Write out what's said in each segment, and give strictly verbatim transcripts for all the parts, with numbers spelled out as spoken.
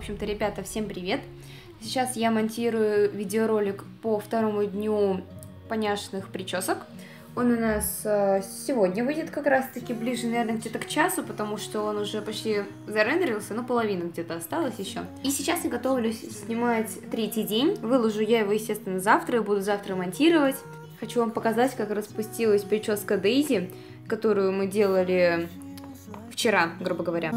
общем-то, ребята, всем привет! Сейчас я монтирую видеоролик по второму дню поняшных причесок. Он у нас э, сегодня выйдет как раз-таки ближе, наверное, где-то к часу, потому что он уже почти зарендерился, но половина где-то осталась еще. И сейчас я готовлюсь снимать третий день. Выложу я его, естественно, завтра, и буду завтра монтировать. Хочу вам показать, как распустилась прическа Дейзи, которую мы делали вчера, грубо говоря.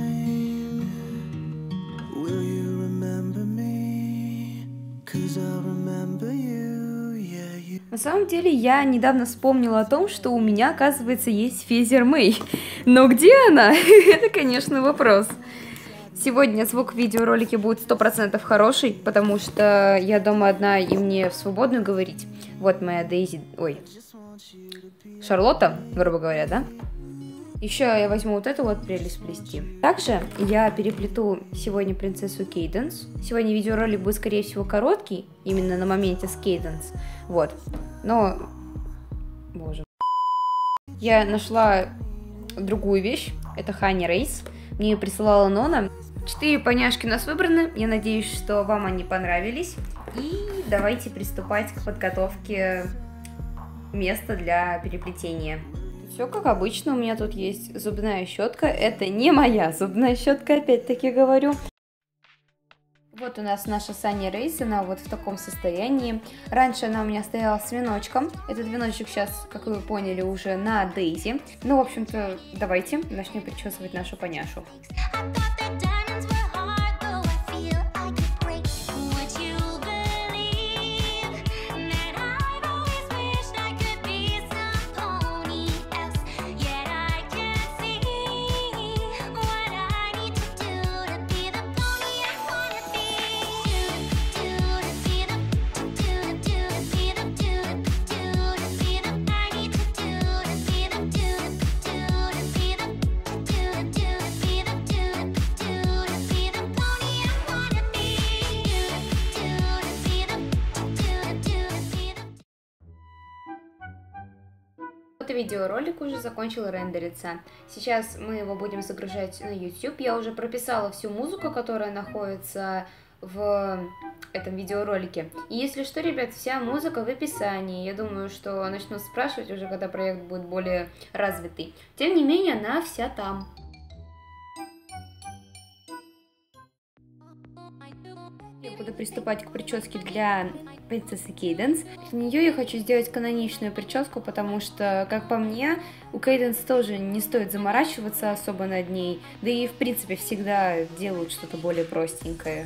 На самом деле, я недавно вспомнила о том, что у меня, оказывается, есть Фезер Мэй. Но где она? Это, конечно, вопрос. Сегодня звук в видеоролике будет сто процентов хороший, потому что я дома одна и мне в свободную говорить. Вот моя Дейзи... Ой. Шарлотта, грубо говоря, да? Еще я возьму вот эту вот прелесть плести. Также я переплету сегодня принцессу Кейденс. Сегодня видеоролик будет, скорее всего, короткий, именно на моменте с Кейденс. Вот. Но... Боже. Я нашла другую вещь. Это Honey Race. Мне ее присылала Нона. Четыре поняшки у нас выбраны. Я надеюсь, что вам они понравились. И давайте приступать к подготовке места для переплетения. Все как обычно, у меня тут есть зубная щетка. Это не моя зубная щетка, опять-таки говорю. Вот у нас наша Honey Race, она вот в таком состоянии. Раньше она у меня стояла с веночком. Этот веночек сейчас, как вы поняли, уже на Дейзи. Ну, в общем-то, давайте начнем причесывать нашу поняшу. Видеоролик уже закончил рендериться. Сейчас мы его будем загружать на YouTube. Я уже прописала всю музыку, которая находится в этом видеоролике. И если что, ребят, вся музыка в описании. Я думаю, что начнут спрашивать уже, когда проект будет более развитый. Тем не менее, она вся там. Я буду приступать к прическе для принцессы Кейденс. Для нее я хочу сделать каноничную прическу, потому что, как по мне, у Кейденс тоже не стоит заморачиваться особо над ней, да и в принципе всегда делают что-то более простенькое.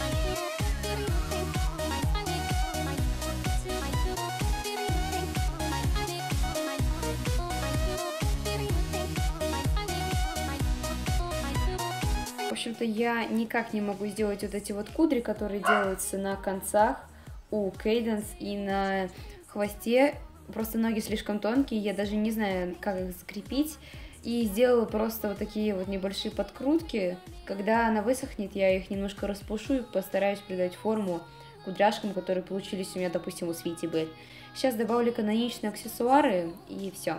В общем-то, я никак не могу сделать вот эти вот кудри, которые делаются на концах у Кейденс и на хвосте. Просто ноги слишком тонкие, я даже не знаю, как их закрепить. И сделала просто вот такие вот небольшие подкрутки. Когда она высохнет, я их немножко распушу и постараюсь придать форму кудряшкам, которые получились у меня, допустим, у Свити Бет. Сейчас добавлю каноничные аксессуары и все.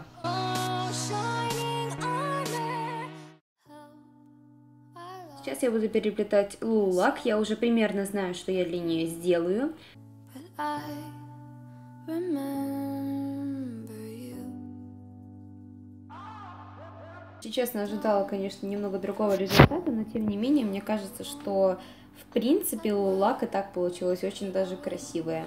Сейчас я буду переплетать Лулак. Я уже примерно знаю, что я для нее сделаю. Честно, ожидала, конечно, немного другого результата, но тем не менее, мне кажется, что в принципе Лулак и так получилась очень даже красивая.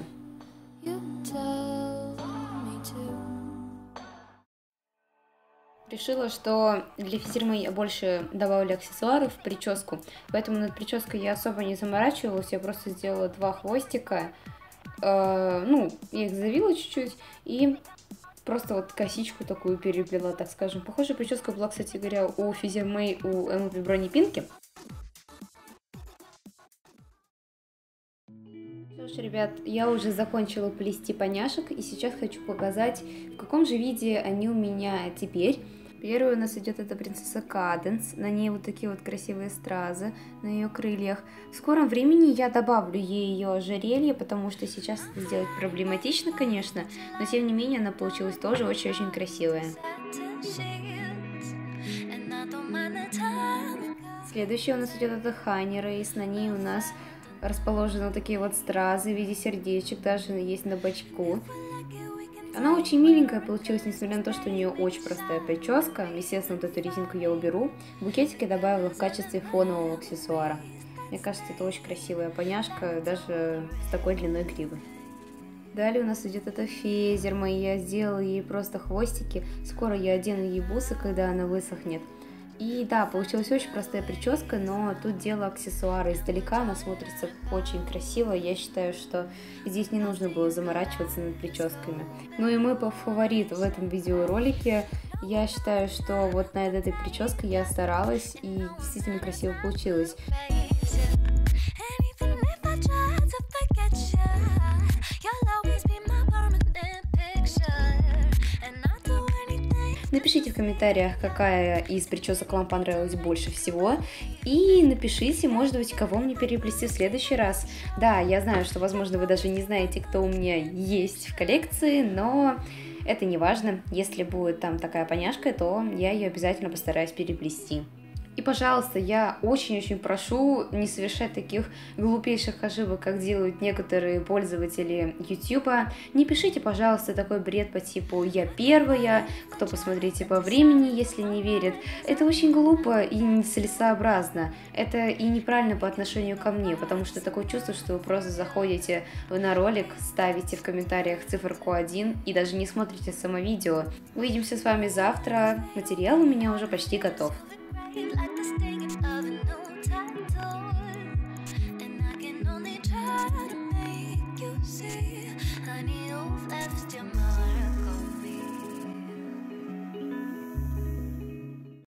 Решила, что для Фезер Мэй я больше добавлю аксессуаров в прическу, поэтому над прической я особо не заморачивалась, я просто сделала два хвостика, э, ну, я их завила чуть-чуть и просто вот косичку такую переплела, так скажем. Похожая прическа была, кстати говоря, у Фезер Мэй, у Эмили Брони Пинки. Что ж, ребят, я уже закончила плести поняшек, и сейчас хочу показать, в каком же виде они у меня теперь. Первой у нас идет эта принцесса Каденс, на ней вот такие вот красивые стразы на ее крыльях. В скором времени я добавлю ей ее ожерелье, потому что сейчас это сделать проблематично, конечно, но тем не менее она получилась тоже очень-очень красивая. Следующий у нас идет это Honey Race. На ней у нас расположены вот такие вот стразы в виде сердечек, даже есть на бочку. Она очень миленькая получилась, несмотря на то, что у нее очень простая прическа. Естественно, вот эту резинку я уберу. Букетик я добавила в качестве фонового аксессуара. Мне кажется, это очень красивая поняшка, даже с такой длиной гривы. Далее у нас идет эта фезерма, и я сделала ей просто хвостики. Скоро я одену ей бусы, когда она высохнет. И да, получилась очень простая прическа, но тут дело аксессуара. Издалека она смотрится очень красиво. Я считаю, что здесь не нужно было заморачиваться над прическами. Ну и мой фаворит в этом видеоролике. Я считаю, что вот над этой прической я старалась, и действительно красиво получилось. Напишите в комментариях, какая из причесок вам понравилась больше всего. И напишите, может быть, кого мне переплести в следующий раз. Да, я знаю, что, возможно, вы даже не знаете, кто у меня есть в коллекции, но это не важно. Если будет там такая поняшка, то я ее обязательно постараюсь переплести. И, пожалуйста, я очень-очень прошу не совершать таких глупейших ошибок, как делают некоторые пользователи YouTube. Не пишите, пожалуйста, такой бред по типу «я первая», «кто посмотрите по времени, если не верит». Это очень глупо и нецелесообразно. Это и неправильно по отношению ко мне, потому что такое чувство, что вы просто заходите на ролик, ставите в комментариях циферку один и даже не смотрите само видео. Увидимся с вами завтра. Материал у меня уже почти готов. Like the stinging of a new tattoo, and I can only try to make you see, honey, you've left your